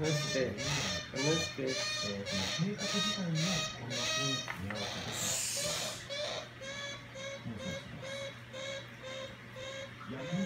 話して、 計画自体もこんな雰囲気に合わせて逆に